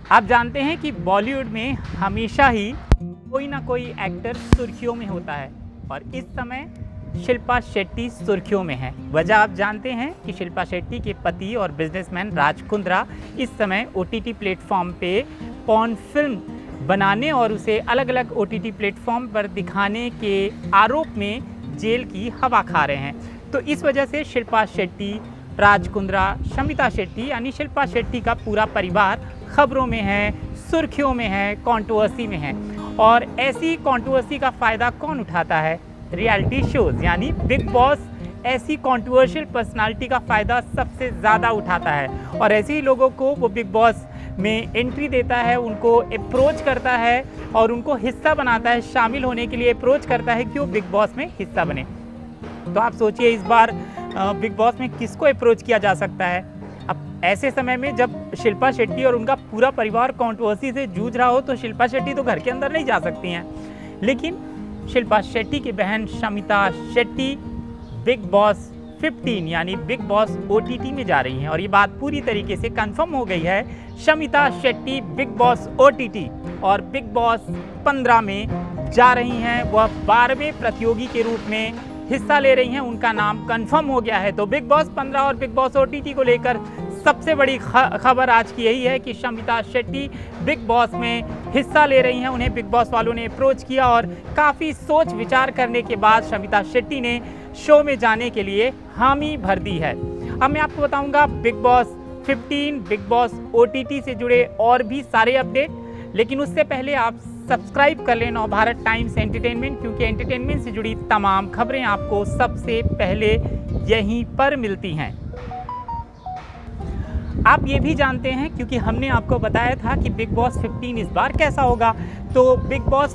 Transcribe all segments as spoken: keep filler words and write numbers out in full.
आप जानते हैं कि बॉलीवुड में हमेशा ही कोई ना कोई एक्टर सुर्खियों में होता है और इस समय शिल्पा शेट्टी सुर्खियों में है। वजह आप जानते हैं कि शिल्पा शेट्टी के पति और बिजनेसमैन राज कुंद्रा इस समय ओटीटी प्लेटफॉर्म पे पॉर्न फिल्म बनाने और उसे अलग अलग ओटीटी प्लेटफॉर्म पर दिखाने के आरोप में जेल की हवा खा रहे हैं। तो इस वजह से शिल्पा शेट्टी, राज कुंद्रा, शमिता शेट्टी यानी शिल्पा शेट्टी का पूरा परिवार खबरों में है, सुर्खियों में है, कंट्रोवर्सी में है। और ऐसी कंट्रोवर्सी का फ़ायदा कौन उठाता है? रियलिटी शोज़ यानी बिग बॉस ऐसी कंट्रोवर्शियल पर्सनालिटी का फ़ायदा सबसे ज़्यादा उठाता है और ऐसे ही लोगों को वो बिग बॉस में एंट्री देता है, उनको अप्रोच करता है और उनको हिस्सा बनाता है, शामिल होने के लिए अप्रोच करता है कि वो बिग बॉस में हिस्सा बने। तो आप सोचिए इस बार बिग बॉस में किसको अप्रोच किया जा सकता है? अब ऐसे समय में जब शिल्पा शेट्टी और उनका पूरा परिवार कंट्रोवर्सी से जूझ रहा हो तो शिल्पा शेट्टी तो घर के अंदर नहीं जा सकती हैं, लेकिन शिल्पा शेट्टी की बहन शमिता शेट्टी बिग बॉस पंद्रह यानी बिग बॉस ओटीटी में जा रही हैं और ये बात पूरी तरीके से कंफर्म हो गई है। Shamita Shetty Bigg Boss OTT और बिग बॉस पंद्रह में जा रही हैं। वह बारहवें प्रतियोगी के रूप में हिस्सा ले रही हैं, उनका नाम कंफर्म हो गया है। तो बिग बॉस पंद्रह और बिग बॉस ओटीटी को लेकर सबसे बड़ी खबर आज की यही है कि शमिता शेट्टी बिग बॉस में हिस्सा ले रही हैं। उन्हें बिग बॉस वालों ने अप्रोच किया और काफ़ी सोच विचार करने के बाद शमिता शेट्टी ने शो में जाने के लिए हामी भर दी है। अब मैं आपको बताऊंगा बिग बॉस पंद्रह, बिग बॉस ओटीटी से जुड़े और भी सारे अपडेट, लेकिन उससे पहले आप सब्सक्राइब कर लें नवभारत टाइम्स एंटरटेनमेंट, क्योंकि एंटरटेनमेंट से जुड़ी तमाम खबरें आपको सबसे पहले यहीं पर मिलती हैं। आप ये भी जानते हैं क्योंकि हमने आपको बताया था कि बिग बॉस पंद्रह इस बार कैसा होगा। तो बिग बॉस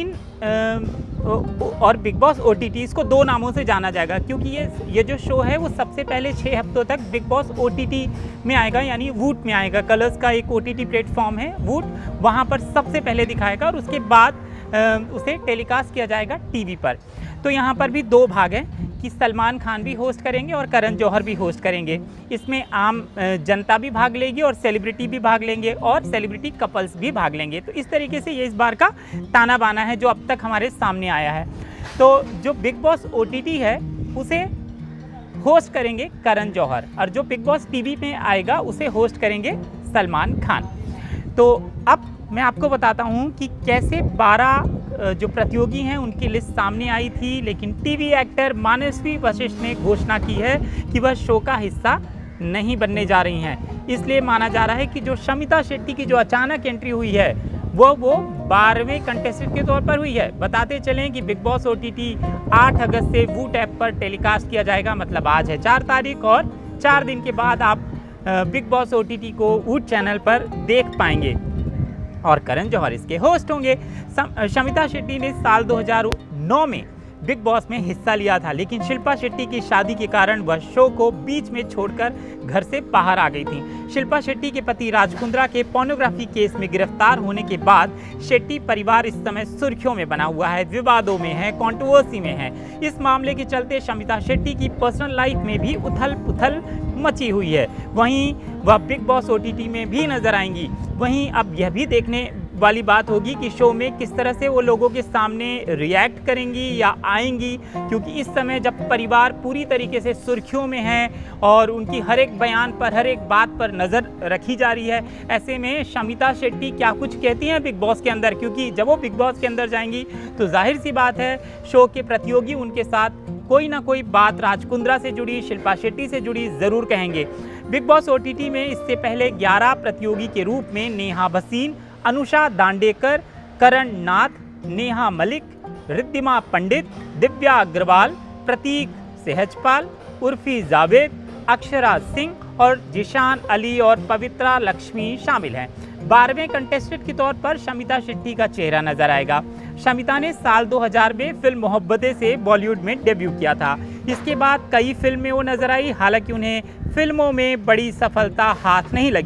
पंद्रह और बिग बॉस ओटीटी, इसको दो नामों से जाना जाएगा क्योंकि ये ये जो शो है वो सबसे पहले छः हफ्तों तक बिग बॉस ओटीटी में आएगा, यानी वूट में आएगा। कलर्स का एक ओटीटी प्लेटफॉर्म है वूट, वहाँ पर सबसे पहले दिखाएगा और उसके बाद उसे टेलीकास्ट किया जाएगा टीवी पर। तो यहाँ पर भी दो भाग हैं कि सलमान खान भी होस्ट करेंगे और करण जौहर भी होस्ट करेंगे। इसमें आम जनता भी भाग लेगी और सेलिब्रिटी भी भाग लेंगे और सेलिब्रिटी कपल्स भी भाग लेंगे। तो इस तरीके से ये इस बार का ताना बाना है जो अब तक हमारे सामने आया है। तो जो बिग बॉस ओटीटी है उसे होस्ट करेंगे करण जौहर और जो बिग बॉस टीवी में आएगा उसे होस्ट करेंगे सलमान खान। तो अब मैं आपको बताता हूँ कि कैसे बारह जो प्रतियोगी हैं उनकी लिस्ट सामने आई थी, लेकिन टीवी एक्टर मानसवी वशिष्ठ ने घोषणा की है कि वह शो का हिस्सा नहीं बनने जा रही हैं। इसलिए माना जा रहा है कि जो शमिता शेट्टी की जो अचानक एंट्री हुई है वो वो बारहवें कंटेस्टेंट के तौर पर हुई है। बताते चलें कि बिग बॉस ओटीटी आठ अगस्त से वूट ऐप पर टेलीकास्ट किया जाएगा, मतलब आज है चार तारीख और चार दिन के बाद आप बिग बॉस ओटीटी को वूट चैनल पर देख पाएंगे और करण जौहर इसके होस्ट होंगे। शमिता शेट्टी ने साल दो हज़ार नौ में बिग बॉस में हिस्सा लिया था, लेकिन शिल्पा शेट्टी की शादी के कारण वह शो को बीच में छोड़कर घर से बाहर आ गई थी। शिल्पा शेट्टी के पति राज कुंद्रा के पोर्नोग्राफी केस में गिरफ्तार होने के बाद शेट्टी परिवार इस समय सुर्खियों में बना हुआ है, विवादों में है, कंट्रोवर्सी में है। इस मामले के चलते शमिता शेट्टी की पर्सनल लाइफ में भी उथल पुथल मची हुई है। वहीं वह बिग बॉस ओटीटी में भी नजर आएंगी। वहीं अब यह भी देखने वाली बात होगी कि शो में किस तरह से वो लोगों के सामने रिएक्ट करेंगी या आएंगी, क्योंकि इस समय जब परिवार पूरी तरीके से सुर्खियों में है और उनकी हर एक बयान पर, हर एक बात पर नज़र रखी जा रही है, ऐसे में शमिता शेट्टी क्या कुछ कहती हैं बिग बॉस के अंदर, क्योंकि जब वो बिग बॉस के अंदर जाएंगी तो जाहिर सी बात है शो के प्रतियोगी उनके साथ कोई ना कोई बात राज कुंद्रा से जुड़ी, शिल्पा शेट्टी से जुड़ी ज़रूर कहेंगे। बिग बॉस ओटीटी में इससे पहले ग्यारह प्रतियोगी के रूप में नेहा भसीन, अनुषा दांडेकर, करण नाथ, नेहा मलिक, रिद्धिमा पंडित, दिव्या अग्रवाल, प्रतीक सेहजपाल, उर्फी जावेद, अक्षरा सिंह और जिशान अली और पवित्रा लक्ष्मी शामिल हैं। बारहवें कंटेस्टेंट के तौर पर शमिता शेट्टी का चेहरा नजर आएगा। शमिता ने साल दो हज़ार में फिल्म मोहब्बतें से बॉलीवुड में डेब्यू किया था। इसके बाद कई फिल्में वो नजर आई, हालांकि उन्हें फिल्मों में बड़ी सफलता हाथ नहीं लगी।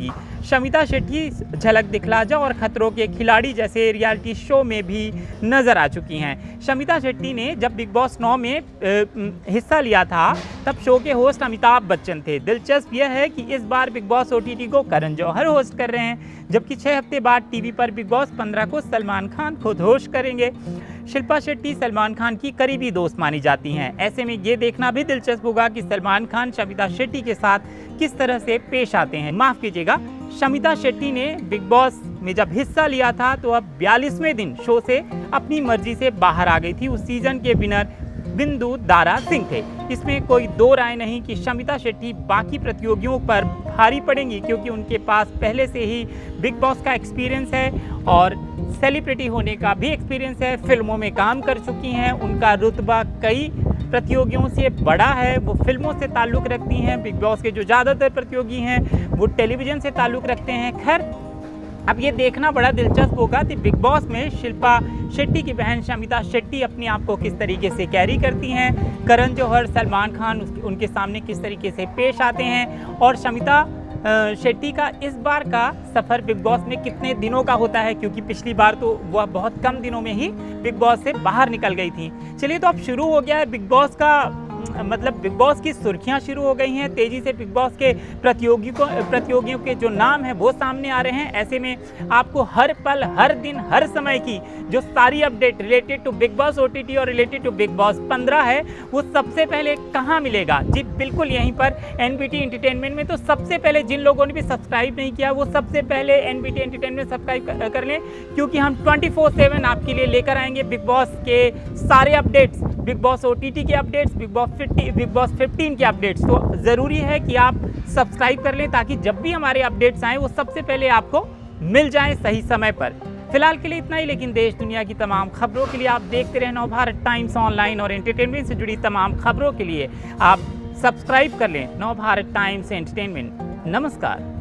शमिता शेट्टी झलक दिखला जा और खतरों के खिलाड़ी जैसे रियलिटी शो में भी नजर आ चुकी हैं। शमिता शेट्टी ने जब बिग बॉस नौ में हिस्सा लिया था तब शो के होस्ट अमिताभ बच्चन थे। दिलचस्प यह है कि इस बार बिग बॉस ओटीटी को करण जौहर होस्ट कर रहे हैं, जबकि छह हफ्ते बाद टीवी पर बिग बॉस पंद्रह को सलमान खान खुद होस्ट करेंगे। शिल्पा शेट्टी सलमान खान की करीबी दोस्त मानी जाती हैं। ऐसे में ये देखना भी दिलचस्प होगा कि सलमान खान शमिता शेट्टी के साथ किस तरह से पेश आते हैं। माफ कीजिएगा, शमिता शेट्टी ने बिग बॉस में जब हिस्सा लिया था तो अब बयालीसवें दिन शो से अपनी मर्जी से बाहर आ गई थी। उस सीजन के विनर बिंदु दारा सिंह थे। इसमें कोई दो राय नहीं कि शमिता शेट्टी बाकी प्रतियोगियों पर भारी पड़ेंगी, क्योंकि उनके पास पहले से ही बिग बॉस का एक्सपीरियंस है और सेलिब्रिटी होने का भी एक्सपीरियंस है। फिल्मों में काम कर चुकी हैं, उनका रुतबा कई प्रतियोगियों से बड़ा है। वो फिल्मों से ताल्लुक़ रखती हैं। बिग बॉस के जो ज़्यादातर प्रतियोगी हैं वो टेलीविज़न से ताल्लुक़ रखते हैं। खैर, अब ये देखना बड़ा दिलचस्प होगा कि बिग बॉस में शिल्पा शेट्टी की बहन शमिता शेट्टी अपने आप को किस तरीके से कैरी करती हैं, करण जौहर सलमान खान उनके सामने किस तरीके से पेश आते हैं, और शमिता शेट्टी का इस बार का सफ़र बिग बॉस में कितने दिनों का होता है, क्योंकि पिछली बार तो वह बहुत कम दिनों में ही बिग बॉस से बाहर निकल गई थी। चलिए, तो अब शुरू हो गया है बिग बॉस का, मतलब बिग बॉस की सुर्खियां शुरू हो गई हैं। तेज़ी से बिग बॉस के प्रतियोगियों को प्रतियोगियों के जो नाम हैं वो सामने आ रहे हैं। ऐसे में आपको हर पल, हर दिन, हर समय की जो सारी update related to Bigg Boss OTT और रिलेटेड टू बिग बॉस पंद्रह है वो सबसे पहले कहां मिलेगा? जी बिल्कुल, यहीं पर एनबीटी एंटरटेनमेंट में। तो सबसे पहले जिन लोगों ने भी सब्सक्राइब नहीं किया वो सबसे पहले एनबीटी एंटरटेनमेंट सब्सक्राइब कर लें, क्योंकि हम ट्वेंटी फोर सेवन आपके लिए लेकर आएंगे बिग बॉस के सारे अपडेट्स, बिग बॉस ओटीटी के updates, Bigg Boss Bigg Boss fifteen के अपडेट्स। तो ज़रूरी है कि आप सब्सक्राइब कर लें ताकि जब भी हमारे अपडेट्स आएँ वो सबसे पहले आपको मिल जाएं सही समय पर। फिलहाल के लिए इतना ही, लेकिन देश दुनिया की तमाम खबरों के लिए आप देखते रहें नवभारत टाइम्स ऑनलाइन, और एंटरटेनमेंट से जुड़ी तमाम खबरों के लिए आप सब्सक्राइब कर लें नवभारत टाइम्स एंटरटेनमेंट। नमस्कार।